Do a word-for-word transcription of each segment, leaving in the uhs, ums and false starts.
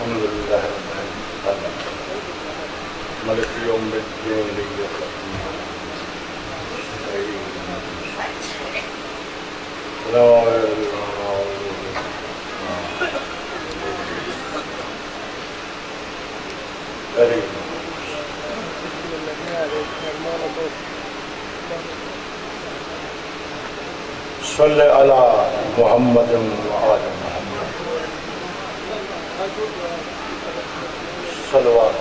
الحمدللہ ملک یوم الدین صلی علی محمد و آل محمد صلوات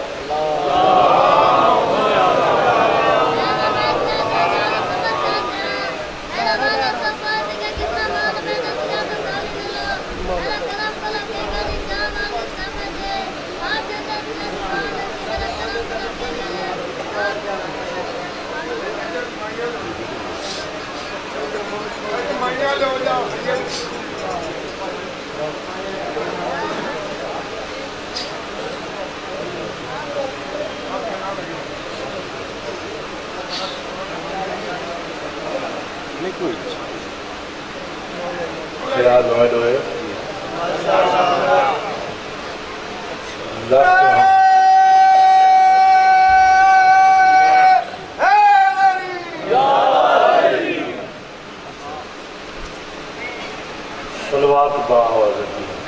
خیال میں دوئے صلوات باہوازی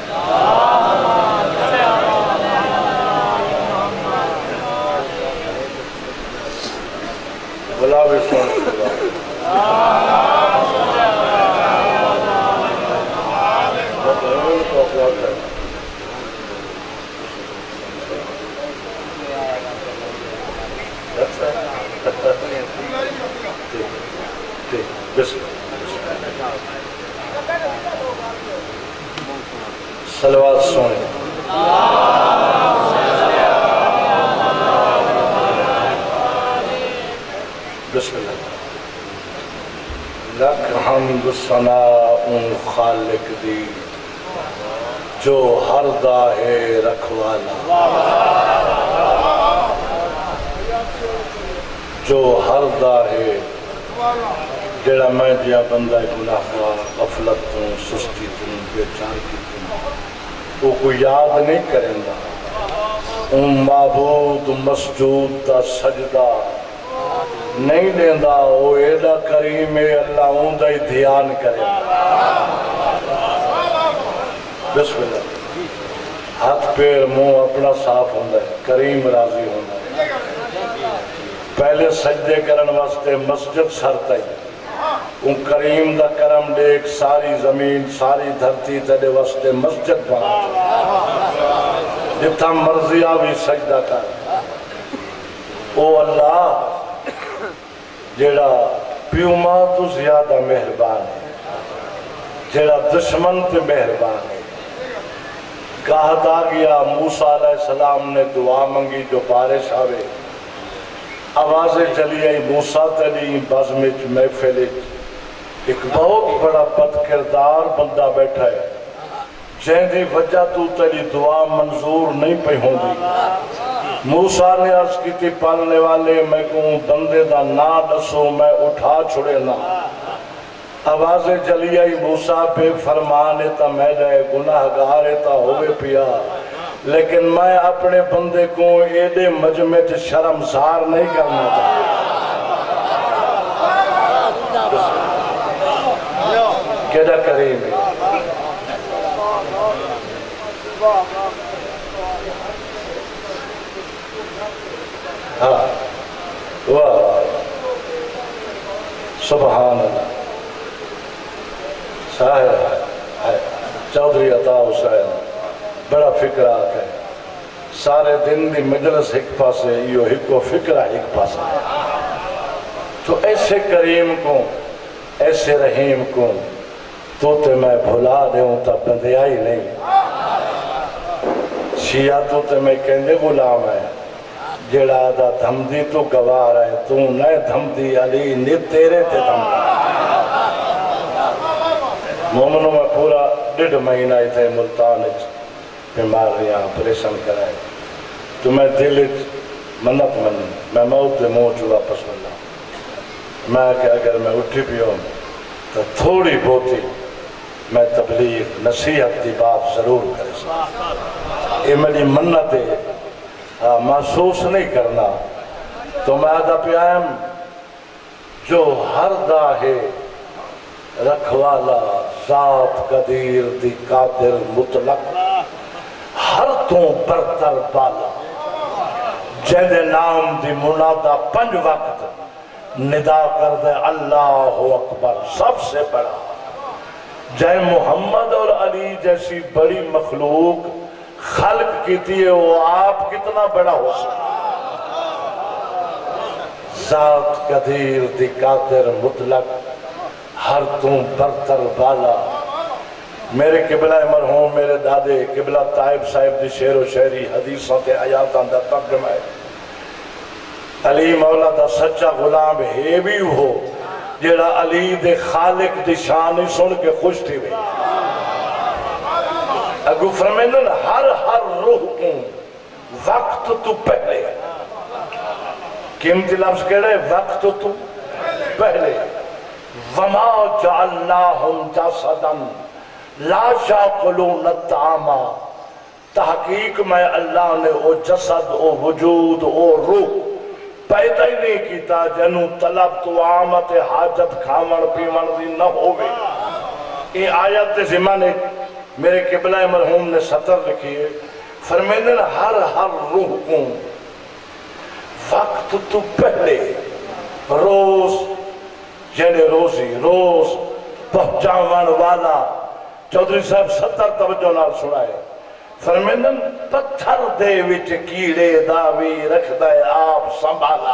بلاوی صلوات صلوات سونے بسم اللہ لک حمد ثناء خالق دی جو ہر دا ہے رکھوالا جو ہر دا ہے جڑا میں جیا بندہ گناہگار غفلت توں سستی توں بے چاکی توں وہ کوئی یاد نہیں کریں گا ان معبود مسجود دا سجدہ نہیں دیندہ وہ ایڈا کریم اللہ ان دا ہی دھیان کریں گا بسم اللہ ہاتھ پیر منہ اپنا صاف ہوندہ ہے کریم راضی ہوندہ ہے پہلے سجدے کرن واسطے مسجد سرتا ہے ان کریم دا کرم دیکھ ساری زمین ساری دھرتی تیرے واسطے مسجد بنا جتھا مرضی آوی سجدہ کر او اللہ جیڑا پیوما تو زیادہ مہربان ہے جیڑا دشمن پہ مہربان ہے کہت آ گیا موسیٰ علیہ السلام نے دعا منگی جو بارش آوے آوازیں چلی آئی موسیٰ تلی بزمچ محفلچ ایک بہت بڑا بد کردار بندہ بیٹھا ہے جہن دی وجہ تو تیری دعا منظور نہیں پہ ہوں دی موسیٰ نے عرض کی تھی پالنے والے میں کہوں بندے دا نا دسو میں اٹھا چھڑے نا آوازیں چلی آئی موسیٰ پہ فرمانے تا میں جائے گناہ گارے تا ہوئے پیا لیکن میں اپنے بندے کو ایڈے مجمع شرمسار نہیں کرنا تھا کیڑا کریم ہے ہاں واہ سبحان اللہ صاحب چودھری عطا حسین بڑا فکرہ آکے سارے دن دی مجلس ایک پاسے یہ ایک فکرہ ایک پاسے تو ایسے کریم کو ایسے رحیم کو تو تے میں بھلا دے ہوں تا بندیائی نہیں شیعہ تو تے میں کہندے غلام ہے جڑا دا دھم دی تو گوار ہے تو نئے دھم دی علی نی تیرے تے دھم مومنوں میں پورا ڈیڑھ مہینہ ہی تھے ملتان بیماریاں پریشان کرائے تو میں دل منت من میں موت دے موت واپس ملا میں کہ اگر میں اٹھی بھی ہوں تو تھوڑی بہتی میں تبلیغ نصیحت دی بات ضرور کرے سکتا یہ میری منت ہے، محسوس نہیں کرنا تو میں آدھا پیام جو ہر داہے رکھوالا ذات قدیر دی قادر مطلق ہر تو برتر بالا جہدے نام دی منادہ پنج وقت ندا کر دے اللہ اکبر سب سے بڑا جائے محمد اور علی جیسی بڑی مخلوق خلق کیتی ہے وہ آپ کتنا بڑا ہو سکتا ذات قدیر دی قادر مطلق ہر تم برتر بالا میرے قبلہ مرحوم میرے دادے قبلہ طائب صاحب دی شعر و شعری حدیثوں تے آیاتاں دا ترجمہ ہے علی مولا دا سچا غلام ہے بھی ہو جیڑا علی دے خالق دی شان سن کے خوش تھی ہوئی اگو فرمیندن ہر ہر روح کو وقت تو پہلے قیمتی لفظ کہہ رہے وقت تو پہلے وما جعلناہم جسدا لا شاقلون الطعام تحقیق میں اللہ نے او جسد او وجود او روح پیدا ہی نہیں کیتا جنو طلب تو آمت حاجت کھامن پیمن دی نہ ہوئے یہ آیت زمانے میرے قبلہ مرحوم نے سطر لکھی ہے فرمیدن ہر ہر روح کو وقت تو پہلے روز یعنی روزی روز پہنچاون والا چودھری صاحب ستر توجہ نال سنائے فرمیدن پتھر دے وچ کیڑے داوی رکھ دے آپ سنبھالا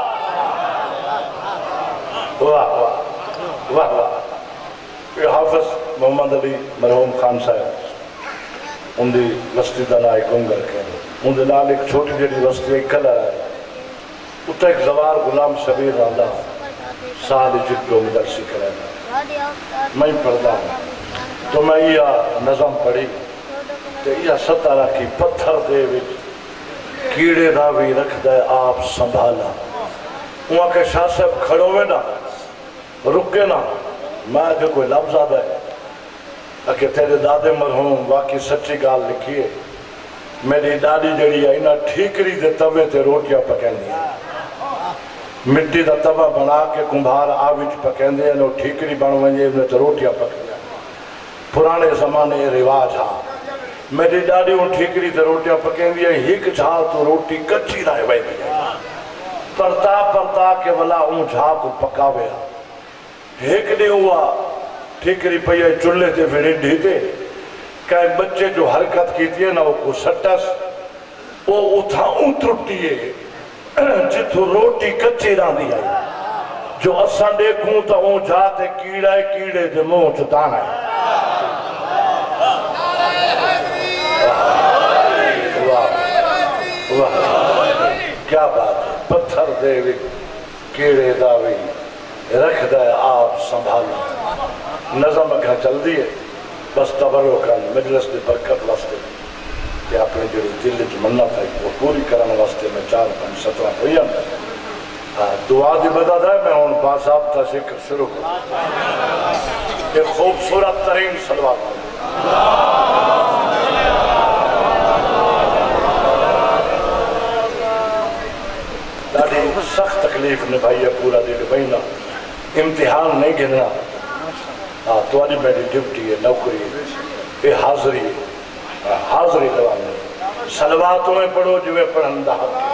واہ واہ واہ واہ یہ حافظ محمد علی مرحوم خان صاحب ان دی وستی دا نائے گنگر کے ان دی نال ایک چھوٹی جڑی وستی ایک کلر ہے اتھا ایک زوار غلام شبیر راندہ سال جدو مدرسی کرے میں پڑھتا ہوں تو میں یہ نظم پڑھی تو یہ ستارہ کی پتھر دے وچ کیڑے داوی رکھ دے آپ سنبھالا وہاں کے شاہ صاحب کھڑو میں نا رکے نا میں جو کوئی لفظ آدھا ہے کہ تیرے دادے مرحوم واقعی سچی گال لکھی ہے میری ڈاڈی جڑی ہے نا ٹھیکری دے توے تے روٹیاں پکین دی مٹی دا توا بنا کے کمبھار آوچ پکین دی انہوں ٹھیکری بن ونجے انہوں تے روٹیاں پکین دی پرانے زمانے رواج ہاں میری ڈاڈی ان ٹھیکری تے روٹیاں پکین دی ہیک جھا تو روٹی کچی رائے بائی دی پرتا پرتا کے ولا ان جھا کو پکاوے ہیک نہیں ہوا ٹھیکری پہیا چلے تے پھر ڈھیتے کہ بچے جو حرکت کیتی ہے نا وہ کو سٹس وہ اتھا اون ترپٹی ہے جتو روٹی کچی ران دی ہے جو اساں دیکھوں تا اون جاتے کیڑا ہے کیڑے دے منہ چتانا ہے واہ واہ کیا بات ہے پتھر دے وی کیڑے داوی رکھ دے آپ سنبھالا نظم اکھا چل دی ہے بس تبرکان مجلس دے برکت واسطے کہ اپنے جو دل جو مننا تھا وہ پوری کرنے واسطے میں چار پانچ سترہ پوئیم دعا دی مدد ہے میں ان باضابطہ ذکر شروع کروں ایک خوبصورت ترین صلوات داڑی سخت تکلیف نبھائی ہے پورا دل بہینا امتحان نہیں گھننا تو آنی میری ڈیوٹی ہے نوکری ہے یہ حاضری ہے حاضری دوانی ہے صلواتوں میں پڑھو جو ہے پڑھندہ حق ہے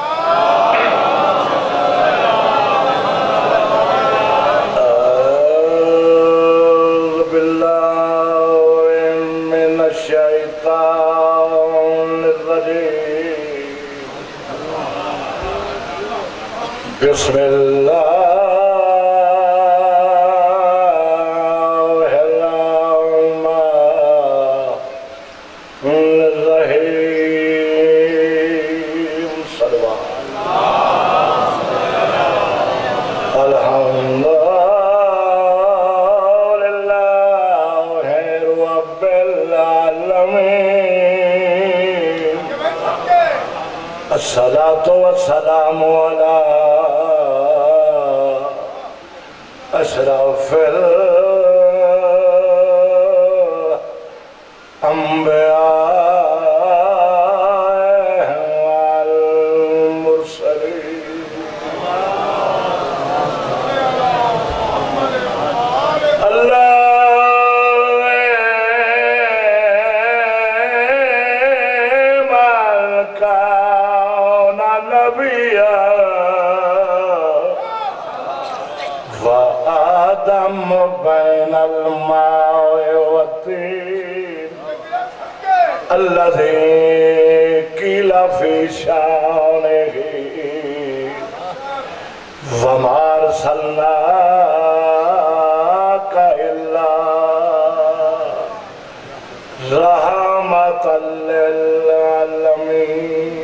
اعوذ باللہ من الشیطان الرجیم بسم اللہ الصلاة والسلام على أشرف الأنبياء النبيا وآدم بين الماء والطين الذي قيل في شانه وما أرسلناك إلا رحمة للعالمين.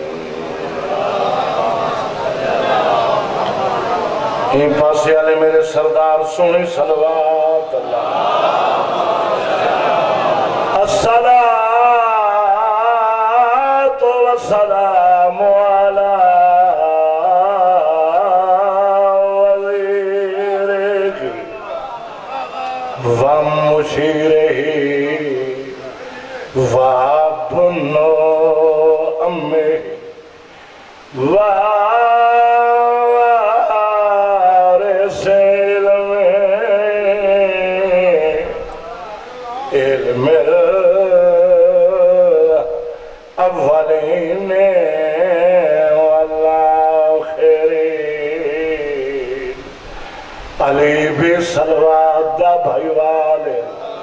این پاسے والے میرے سردار سنی صلوات اللہ الصلاة والسلام علی وزیرہ ومشیرہ وابن امہ وارث علم علم الاولین والآخرین. علی بھی صلوات دا بھائی والے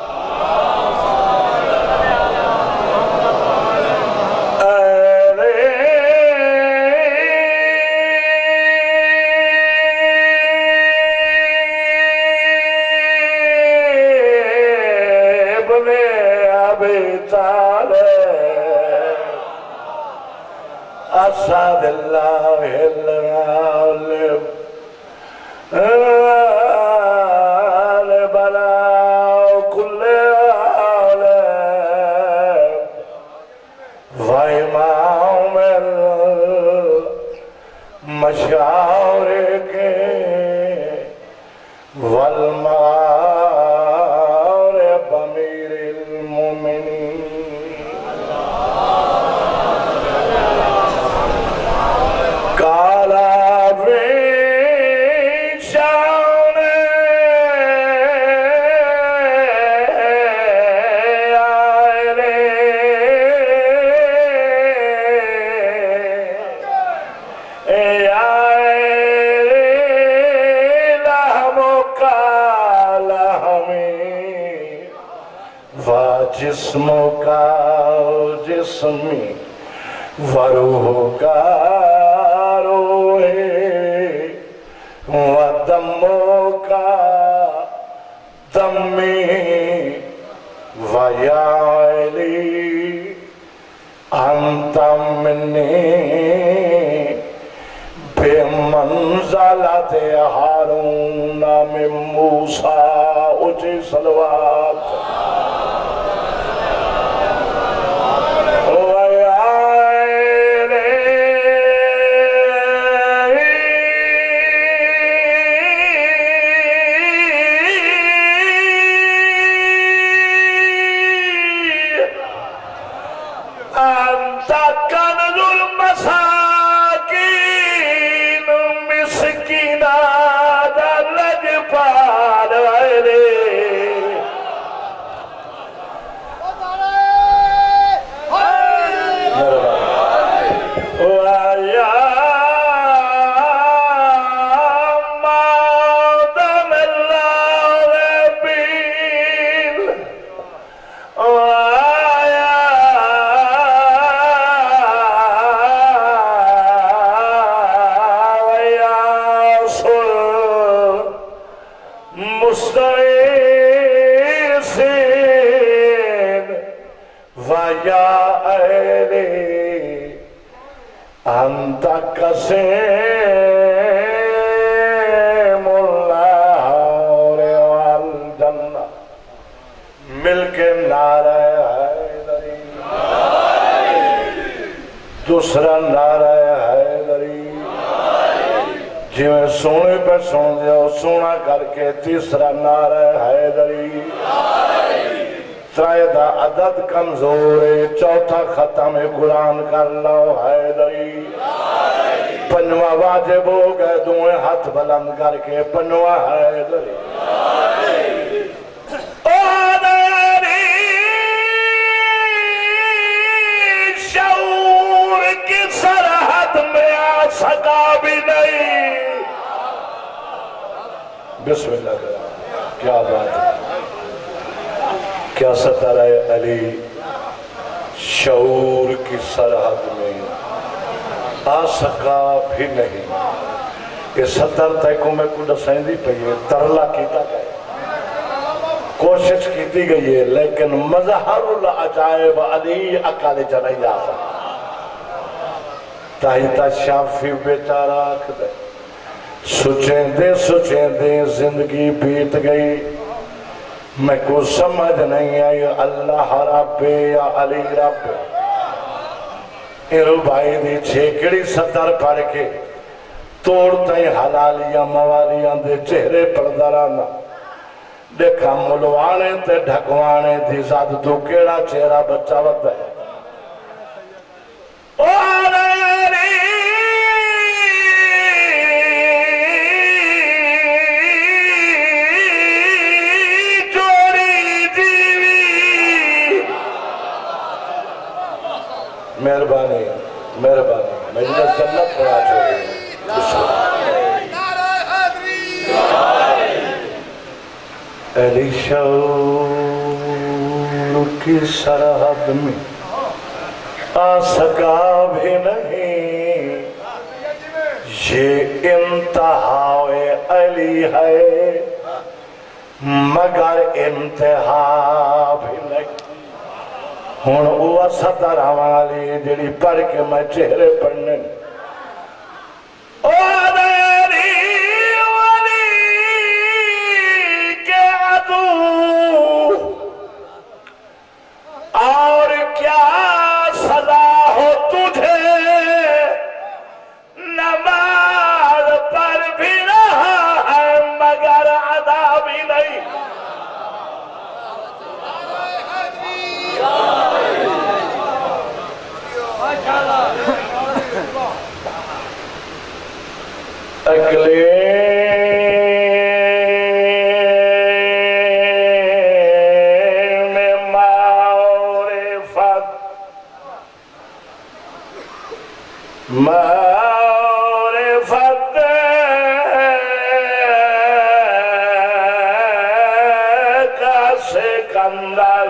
أسعد الله الغالب البلاء كل عالم وإمام المشارق والمغارب أمير المؤمنين. جسم کا جسمی وروح کا روح ودم کا دمی ویالی انت منی بمنزلت ہارون من موسیٰ. اچھی صلوات انت قسیم اللہ والجنہ. مل کے نعرہ حیدری دوسرا نعرہ حیدری جی میں سونے پہ سن دیا سونا کر کے تیسرا نعرہ حیدری. ترائے دا عدد کمزور چوتھا ختم قرآن کر لو حیدری. پنواں واجب ہو گئے دوئے ہاتھ بلند کر کے پنواں حیدری. شعور کی سرحد میں بسم اللہ کرا. کیا بات ہے. کیا ستارہ علی شعور کی سرحد میں آ سکا بھی نہیں. یہ ستر تیکوں میں کو دسائیں دی پہی ہے. ترلا کیتا گئے, کوشش کیتی گئی ہے, لیکن مظہر العجائب علی اکالے جنہی آسا. تاہیتا شافی بیچارہ آکھ دے, سچیں دے سچیں دے زندگی بیت گئی, میں کو سمجھ نہیں آئی اللہ رب یا علی رب. ایرو بھائی دی چھیکڑی ستر پڑھ کے توڑتے حلالیاں موالیاں دے چہرے پر درانا, دیکھا ملوانے تے ڈھکوانے دی ذات تو کیڑا چہرہ بچہ وقت ہے. مہربانی مہربانی مجلس جنت بڑا چھوڑی. علی شعور کی سرحد میں آ سکا بھی نہیں, یہ انتہا علی ہے مگر انتہا بھی نہیں. ہون اوہ ستر ہمالی جڑی پڑھ کے میں چہرے پڑھنے اوہ دیری ولی کے عدو اور کیا سزا ہو تجھے, نماز پر بھی رہا ہے مگر ادا بھی نہیں. اگلے میں معرفت معرفت کا سکندر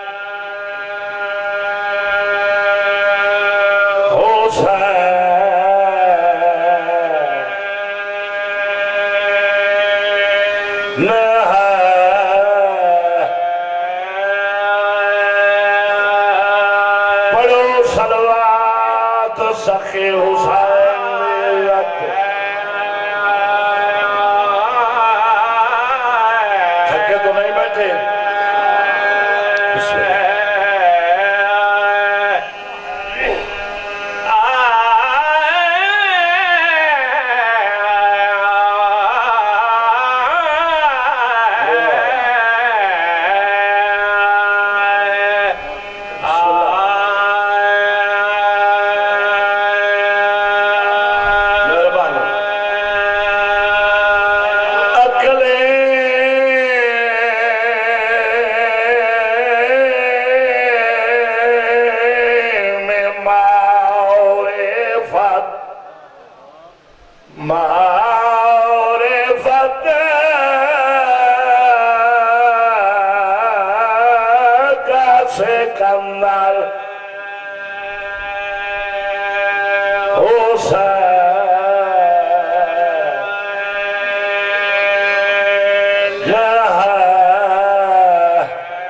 سخی حسین تھکے تو نہیں بیٹھے. بسم اللہ. معرفت کا سکندر حسین جہاں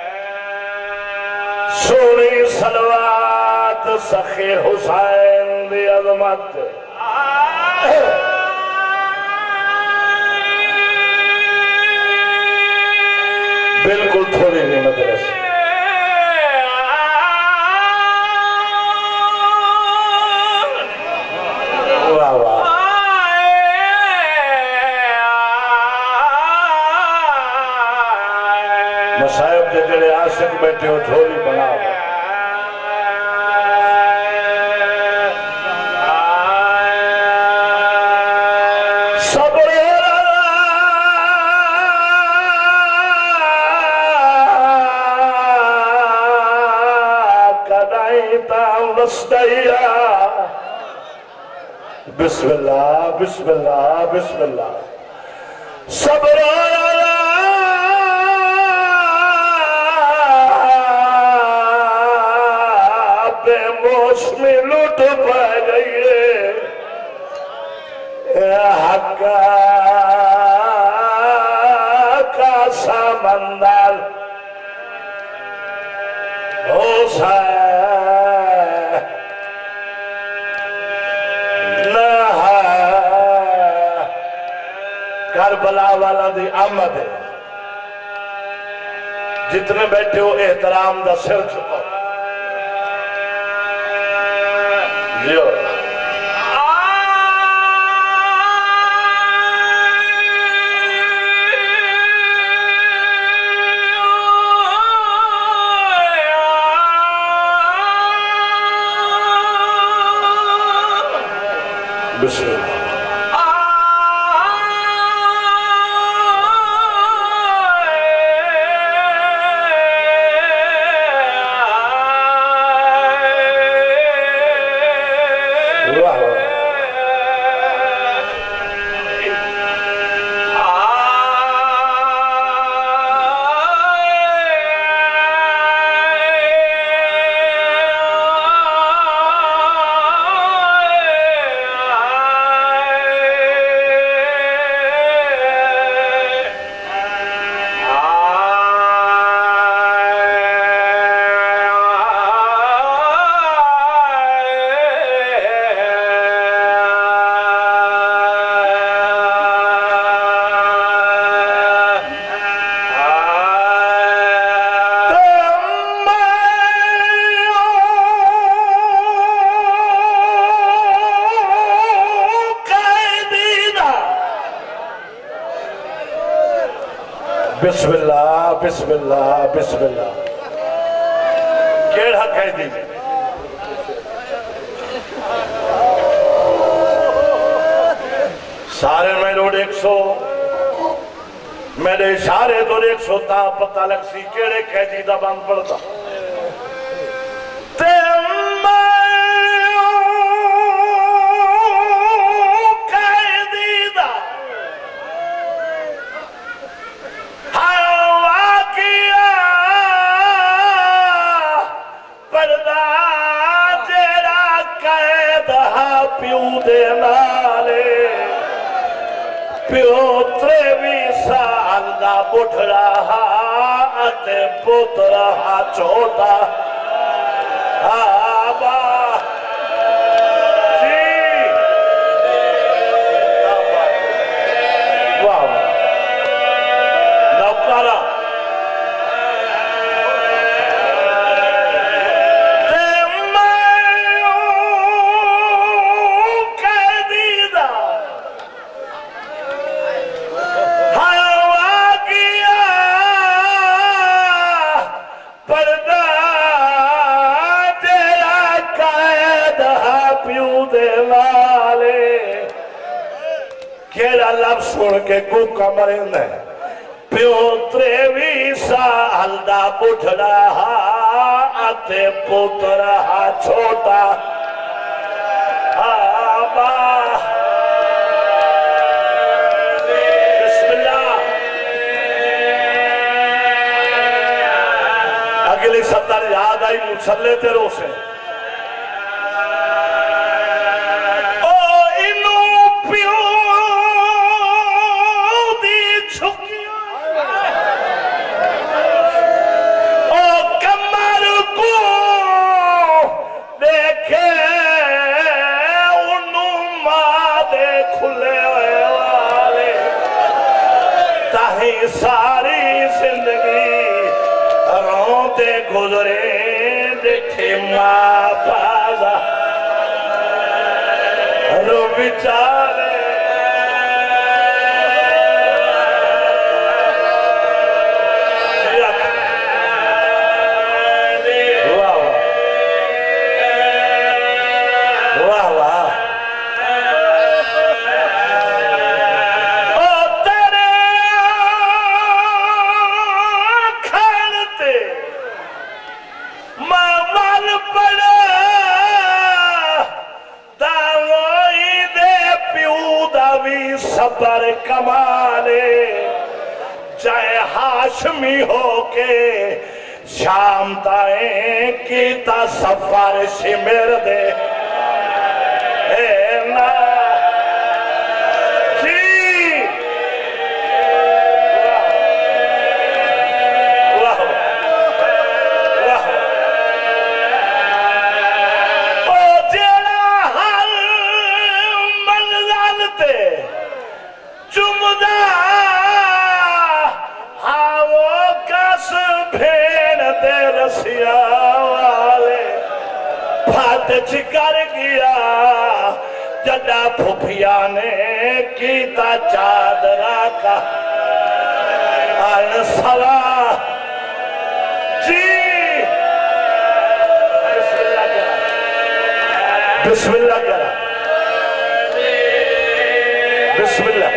سوری صلوات سخی حسین دی عظمت. بالکل تھوڑی نہیں مدرس واہ واہ. مصائب دے جڑے عاشق بیٹھے ہو تھوڑی بناؤ. بسم اللہ بسم اللہ بسم اللہ. صبر بے موسمی لٹ پہ گئی حق کا سمندر ہو سائے نہ کربلا والا دی آمد ہے جتنے بیٹھے ہو احترام دا سر چکو جیو بسم اللہ بسم اللہ بسم اللہ بسم اللہ کیڑا کہہ دی سارے میں روڈ ایک سو میرے اشارے تو ایک سو تا پتہ لگ سی کیڑے کہہ دی دا بند پڑتا پیو دے نالے پیو تریوی سال دا بڑھ رہا اتے پوت رہا چھوٹا آبا جی واہ نوکارا کیڑا لفظ سن کے کوکا مرند ہے پیو تریوی سال دا بڑھ رہا اتے پوت رہا چھوٹا آبا بسم اللہ اگلی ستر یاد آئی مسلے تیروں سے ساری زندگی روتے گزرے دیکھے ماں پازا رو بیچارے واہ واہ واہ صبر کمالے چاہے ہاشمی ہو کے شام تائیں کیتا سفر شمر دے اے نا جی واہ واہ او جیڑا ہر منزل تے چمدہ ہاں وہ کس بھین دے رسیا والے پھات چکر گیا جڈا پھپیا نے کیتا چادرہ کا انسوا جی بسم اللہ کرا بسم اللہ کرا بسم اللہ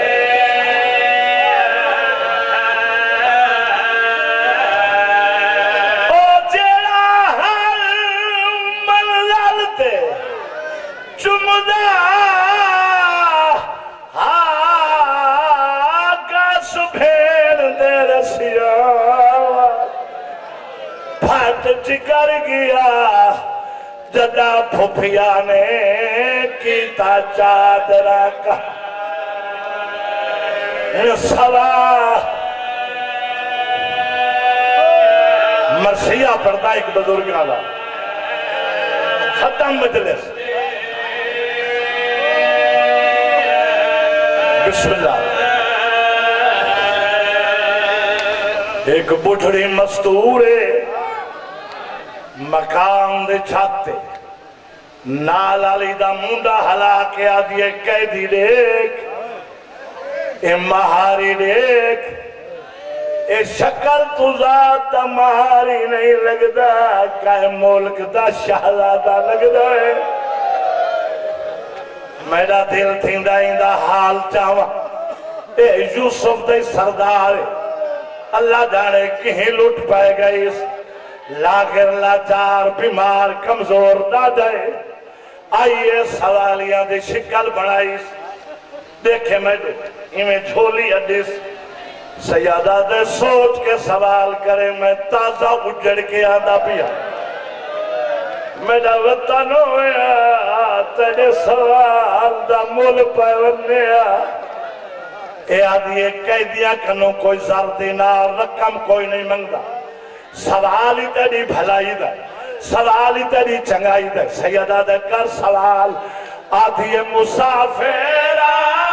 چکر گیا جدا پھپیا نے کیتا چادرہ کا سوا مرثیہ پڑھتا ایک بزرگ آلا ختم مجلس بسم اللہ ایک بڑھڑی مستورے مقام دے چھاتے نال علی دا مونڈا ہلا کے آدھیے قیدی دیکھ اے مہاری دیکھ اے شکل تو ذات مہاری نہیں لگدا کہے ملک دا شہزادہ لگدا ہے میرا دل تھیندا اندہ حال چاہوا اے یوسف دے سردار اللہ جانے کہیں لٹ پائے گئی اس لاغر لاچار بیمار کمزور نہ جائے آئیے سوالیاں دے شکل بڑھائیس دیکھے میں انہیں جھولی اڈیس سیادہ دے سوچ کے سوال کرے میں تازہ اجڑ کے آدھا پیا میرا وطن ہویا تیرے سوال دا مول پیونیا اے آدھیے قیدیاں کنوں کوئی زر دینار رقم کوئی نہیں منگا سوالی تیری بھلائی دے سوالی تیری چنگائی دے سیدہ دے کر سوال آدھیے مسافرہ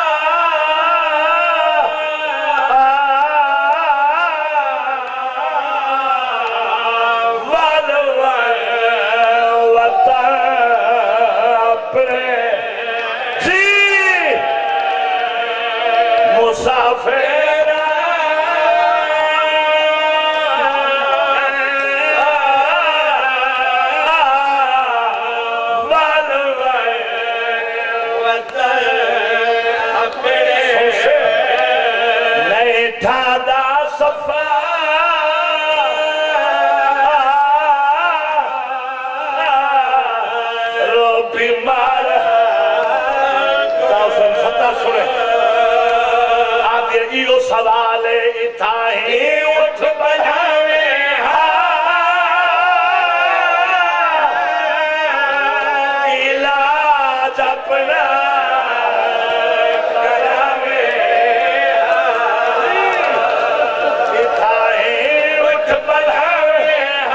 سوالے اتھاہیں اٹھ بجاوے علاج اپنا کراوے اتھاہیں اٹھ بجاوے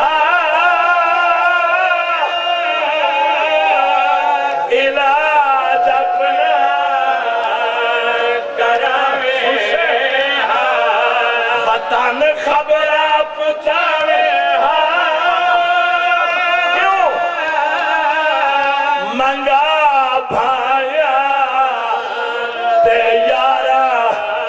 علاج اپنا وطن خبرہ پچھاوے کیوں منگا بھایا تے یارا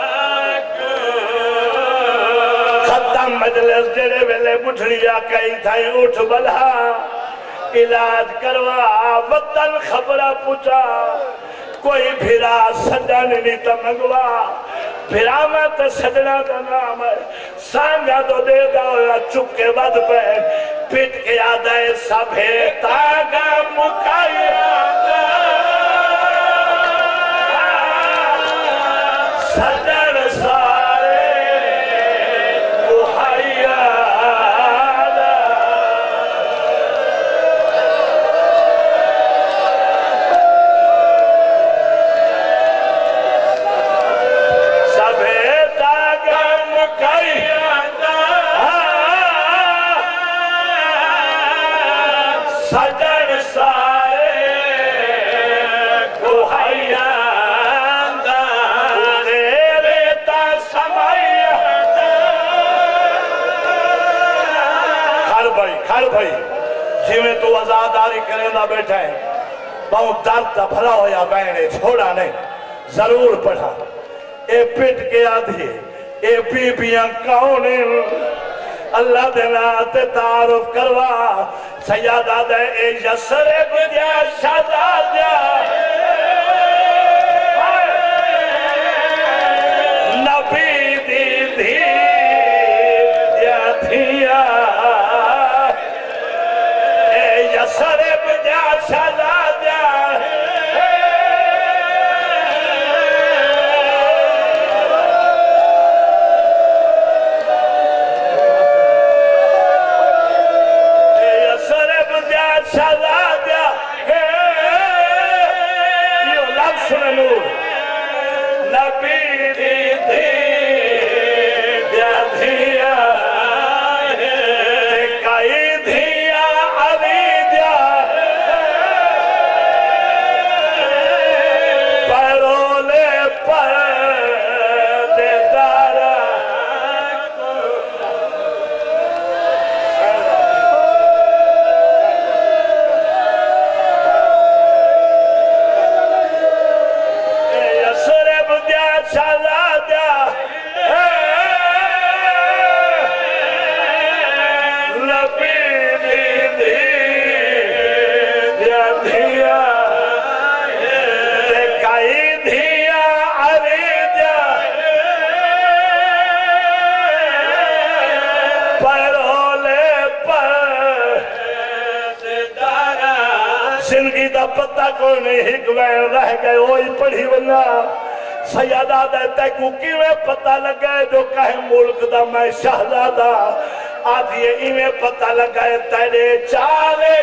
ختم مجلس جڑے ویلے بٹھڑیا کئی تھائیں اٹھ بلہا علاج کروا وطن خبرہ پچھا کوئی بھیرا سجن نہیں تا منگوا بھیرا میں تے سجنہ کا نام ہے سانگا تو دے دا ہویا چکے بد پہ پیٹ کے آدھائے سبھے تاگا مکائی سجن سارے بیٹھا ہے بہت درد بھرا ہویا بہنے چھوڑا نہیں ضرور پڑھا اے پٹ کے آدھی اے بی بیاں کاؤنے اللہ دلات تعارف کروا سیادہ دے اے یسرب دیا شہزادہ نبی دی دی دیا دیا اے یسرب دیا شہزادہ شہزادہ یہ لفظ نور نبی دی دی دیا دیا کئی دیا علی دیا پرولے پر دے دارا شہزادہ نبی دی دی دیا دیا کئی دیا علی دیا پرولے پر زندگی دا پتہ کوئی نہیں ہکوین رہ گئے وہی پڑھی بنا سیادہ دے کو کیویں پتہ لگے جو کہیں ملک دا میں شہزادہ آدھی ایویں پتہ لگے تیرے چالے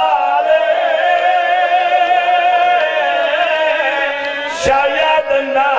شہوالے شاید نہ